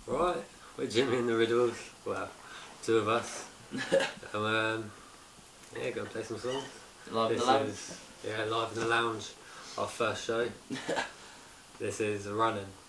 Right, we're Jimmy and the Riddles. Well, two of us. Yeah, go and play some songs. Live in the lounge? Yeah, live in the lounge. Our first show. This is Running.